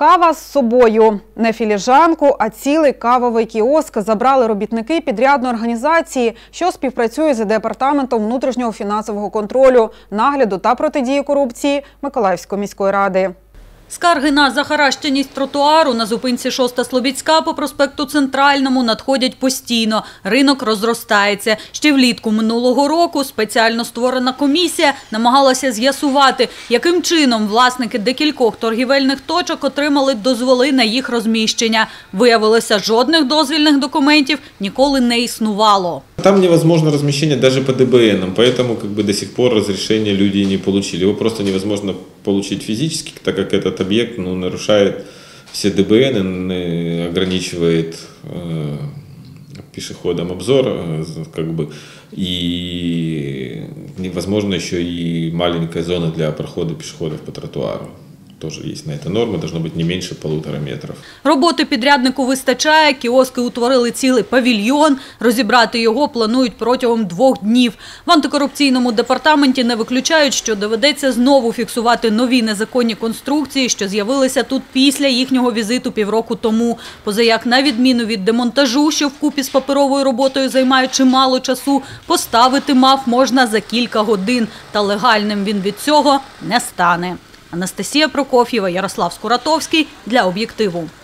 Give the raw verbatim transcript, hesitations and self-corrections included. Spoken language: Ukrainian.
Кава з собою. Не філіжанку, а цілий кавовий кіоск забрали робітники підрядної організації, що співпрацює з Департаментом внутрішнього фінансового контролю, нагляду та протидії корупції Миколаївської міської ради. Скарги на захаращеність тротуару на зупинці шоста Слобідська по проспекту Центральному надходять постійно. Ринок розростається. Ще влітку минулого року спеціально створена комісія намагалася з'ясувати, яким чином власники декількох торгівельних точок отримали дозволи на їх розміщення. Виявилося, жодних дозвільних документів ніколи не існувало. Там невозможно размещение даже по ДБНам, поэтому как бы до сих пор разрешение люди не получили. Его просто невозможно получить физически, так как этот объект ну, нарушает все ДБН, ограничивает э, пешеходам обзор, э, как бы, и невозможно еще и маленькая зона для прохода пешеходов по тротуару. Тоже есть на это норма, должно быть не меньше полутора метров. Роботи підряднику вистачає, кіоски утворили цілий павільйон. Розібрати його планують протягом двох днів. В антикорупційному департаменті не виключають, що доведеться знову фіксувати нові незаконні конструкції, що з'явилися тут після їхнього візиту півроку тому. Позаяк, на відміну від демонтажу, що вкупі з паперовою роботою займає чимало часу, поставити МАФ можна за кілька годин. Та легальним він від цього не стане. Анастасія Прокоф'єва, Ярослав Скуратовський для «Об'єктиву».